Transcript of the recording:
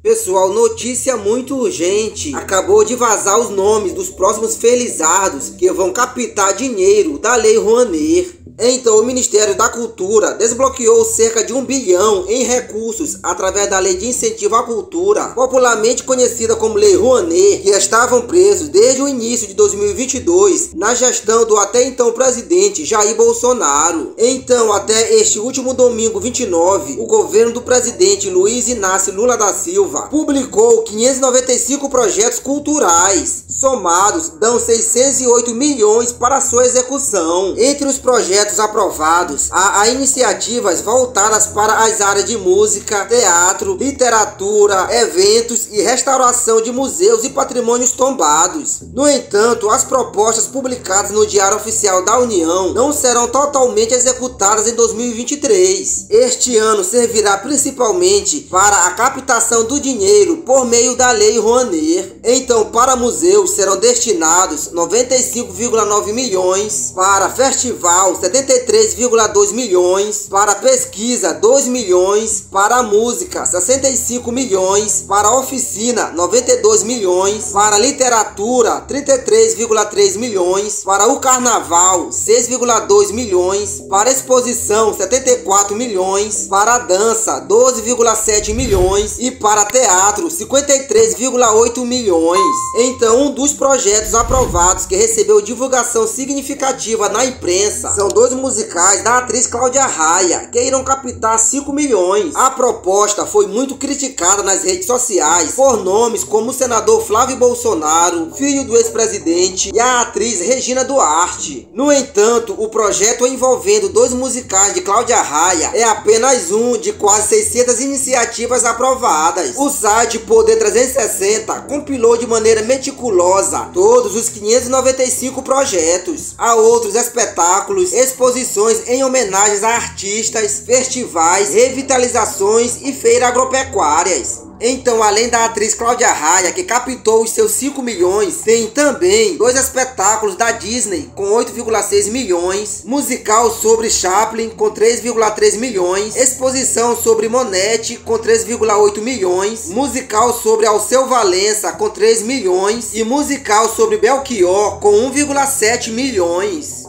Pessoal, notícia muito urgente. Acabou de vazar os nomes dos próximos felizardos que vão captar dinheiro da Lei Rouanet. Então, o Ministério da Cultura desbloqueou cerca de 1 bilhão em recursos através da Lei de Incentivo à Cultura, popularmente conhecida como Lei Rouanet, que estavam presos desde o início de 2022 na gestão do até então presidente Jair Bolsonaro. Então, até este último domingo 29, o governo do presidente Luiz Inácio Lula da Silva publicou 595 projetos culturais. Somados, dão 608 milhões para sua execução. Entre os projetos aprovados, há iniciativas voltadas para as áreas de música, teatro, literatura, eventos e restauração de museus e patrimônios tombados. No entanto, as propostas publicadas no Diário Oficial da União não serão totalmente executadas em 2023. Este ano servirá principalmente para a captação do dinheiro por meio da Lei Rouanet. Então, para museus serão destinados 95,9 milhões, para festival 73,2 milhões, para pesquisa 2 milhões, para música 65 milhões, para oficina 92 milhões, para literatura 33,3 milhões, para o carnaval 6,2 milhões, para exposição 74 milhões, para dança 12,7 milhões e para teatro 53,8 milhões. Então, um dos projetos aprovados que recebeu divulgação significativa na imprensa são dois musicais da atriz Cláudia Raia, que irão captar 5 milhões. A proposta foi muito criticada nas redes sociais por nomes como o senador Flávio Bolsonaro, filho do ex-presidente, e a atriz Regina Duarte. No entanto, o projeto envolvendo dois musicais de Cláudia Raia é apenas um de quase 600 iniciativas aprovadas. O site Poder 360 compilou de maneira meticulosa todos os 595 projetos. Há outros espetáculos, exposições em homenagens a artistas, festivais, revitalizações e feiras agropecuárias. Então, além da atriz Cláudia Raia, que captou os seus 5 milhões, tem também dois espetáculos da Disney, com 8,6 milhões, musical sobre Chaplin, com 3,3 milhões, exposição sobre Monet, com 3,8 milhões, musical sobre Alceu Valença, com 3 milhões, e musical sobre Belchior, com 1,7 milhões.